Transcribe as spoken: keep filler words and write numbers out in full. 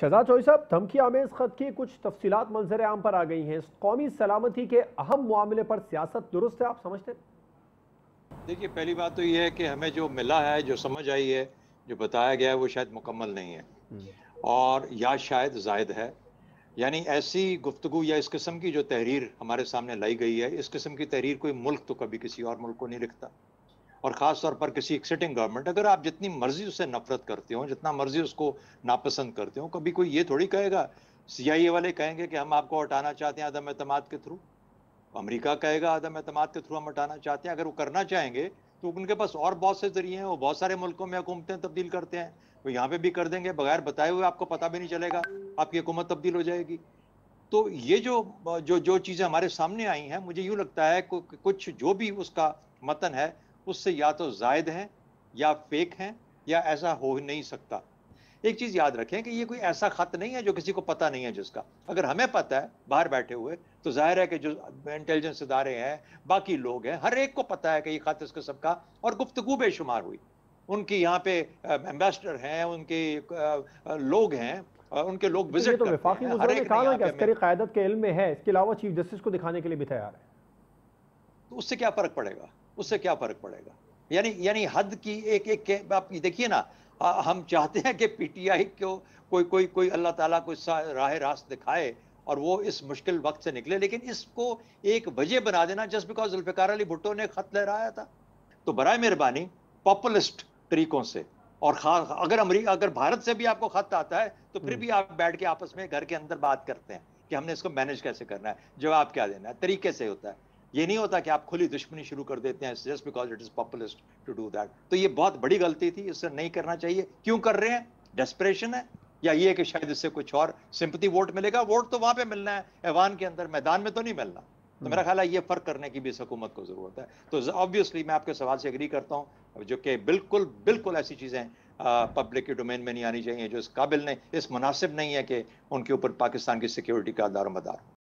शहजाद चौधरी साहब, धमकी आमेज खत की कुछ तफसीलात मंजर आम पर आ गई हैं। कौमी सलामती के अहम मामले पर सियासत दुरुस्त है, आप समझते हैं? देखिए, पहली बात तो ये है कि हमें जो मिला है, जो समझ आई है, जो बताया गया है, वो शायद मुकम्मल नहीं है हम्म। और या शायद ज़ायद है। यानी ऐसी गुफ्तगू या इस किस्म की जो तहरीर हमारे सामने लाई गई है, इस किस्म की तहरीर कोई मुल्क तो कभी किसी और मुल्क को नहीं लिखता और ख़ास तौर पर किसी एक सिटिंग गवर्नमेंट। अगर आप जितनी मर्ज़ी उससे नफ़रत करते हो, जितना मर्ज़ी उसको नापसंद करते हो, कभी कोई ये थोड़ी कहेगा, सीआईए वाले कहेंगे कि हम आपको हटाना चाहते हैं अदम-ए-एतमाद के थ्रू। अमेरिका कहेगा अदम-ए-एतमाद के थ्रू हम हटाना चाहते हैं। अगर वो करना चाहेंगे, तो उनके पास और बहुत से ज़रिए हैं, वो बहुत सारे मुल्कों में हुकूमतें तब्दील करते हैं। वो यहाँ पे भी कर देंगे, बगैर बताए हुए आपको पता भी नहीं चलेगा, आपकी हुकूमत तब्दील हो जाएगी। तो ये जो ब जो जो चीज़ें हमारे सामने आई हैं, मुझे यूँ लगता है कु कुछ जो भी उसका मतन है, उससे या तो ज़ायद हैं, या फ़ेक हैं, या ऐसा हो ही नहीं सकता। एक चीज़ याद रखें कि ये कोई ऐसा ख़त नहीं है जो किसी को पता नहीं है जिसका। अगर हमें पता है बाहर बैठे हुए, तो ज़ाहिर है कि जो इंटेलिजेंस इदारे हैं, बाकी लोग हैं, हर एक को पता है कि ये ख़त इस किस्म का और गुफ्तगू बेशुमार हुई। उनकी यहाँ पे अ, एम्बेसडर हैं, उनके अ अ, लोग हैं, अ, उनके लोग तो ये विज़िट तो करते वफाकी हैं, हर वज़ीर ने एक ने कहा ना यहाँ कि पे हमें। अस्करी क़यादत के इल्म में है, इसके अलावा चीफ जस्टिस को दिखाने के लिए भी तैयार है। तो उससे क्या फ़र्क पड़ेगा? उससे क्या फ़र्क पड़ेगा? यानी यानी हद की एक एक के आप ये देखिए ना, अ, हम चाहते हैं कि पीटीआई को कोई कोई कोई अल्लाह ताला कोई सा राह रास्त दिखाए और वो इस मुश्किल वक़्त से निकले, लेकिन इसको एक वजह बना देना जस्ट बिकॉज़ ज़ुल्फ़िकार अली भुट्टो ने खत लहराया था। तो बराए मेहरबानी पॉपुलिस्ट तरीकों से और खा अगर अमरी अगर भारत से भी आपको खत आता है, तो फिर हम्म। भी आप बैठ के आपस में घर के अंदर बात करते हैं कि हमने इसको मैनेज कैसे करना है, जवाब क्या देना है, तरीके से होता है। ये नहीं होता कि आप खुली दुश्मनी शुरू कर देते हैं just because it is populist to do that. तो ये बहुत बड़ी गलती थी, इसे नहीं करना चाहिए। क्यों कर रहे हैं? डेस्परेशन है या ये है कि शायद इससे कुछ और सिंपैथी वोट मिलेगा? वोट तो वहाँ पे मिलना है, ऐवान के अंदर, मैदान में तो नहीं मिलना। तो मेरा हम्म। ख़्याल है ये फ़र्क करने की भी इस हुकूमत को ज़रूरत है। तो ज़ ऑब्वियसली मैं आपके सवाल से एग्री करता हूँ, जो कि बिल्कुल, बिल्कुल ऐसी चीज़ें अ, पब्लिक के डोमेन में नहीं आनी चाहिए, जो इस काबिल नहीं, इस मुनासिब नहीं है कि उनके ऊपर पाकिस्तान की सिक्योरिटी का दारोमदार हो।